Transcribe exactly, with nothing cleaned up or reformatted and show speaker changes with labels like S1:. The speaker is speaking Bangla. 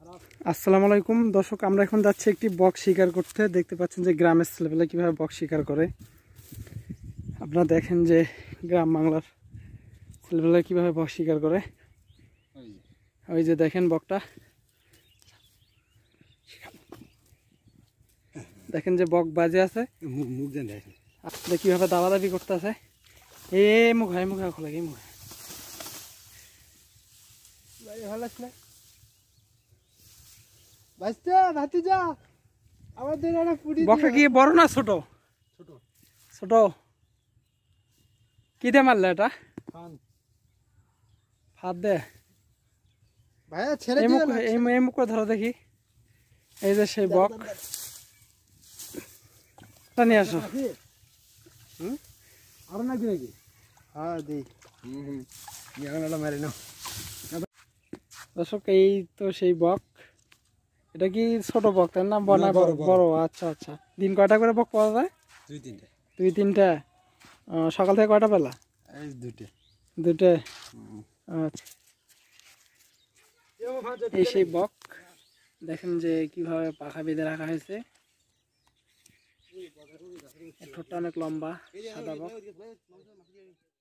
S1: আসসালামু আলাইকুম দর্শক, আমরা এখন যাচ্ছি একটি বক শিকার করতে। দেখতে পাচ্ছেন যে গ্রামের ছেলেপেলে কীভাবে বক শিকার করে। আপনারা দেখেন যে গ্রাম বাংলার ছেলেপেলে কীভাবে বক শিকার করে। ওই যে দেখেন বকটা, দেখেন যে বক বাজে আছে, কীভাবে দাবাদাবি করতে আছে। এ মুখ হয় মুখে খোলা এই মুখে বকটা কি বড় না ছোট? ছোট। কি দিয়ে মারলে এটা? ফাঁদ দে ভাইয়া, ছেড়ে এই মুখ ধরো দেখি। এই যে সেই বক, নিয়ে আসো। আরো নাকি নাকি হ্যাঁ দিই মারি নাও। দর্শক, এই তো সেই বক। এটা কি ছোট বক তাই না? বনা বড়। আচ্ছা আচ্ছা। দিন কয়টা করে বক পাওয়া যায়? দুই তিনটা। দুই তিনটা সকাল থেকে কয়টা বেলা? দুইটা। দুইটা। আচ্ছা, এই সেই বক। দেখেন যে কিভাবে পাখা বেঁধে রাখা হয়েছে। ঠোঁটটা অনেক লম্বা, সাদা বক।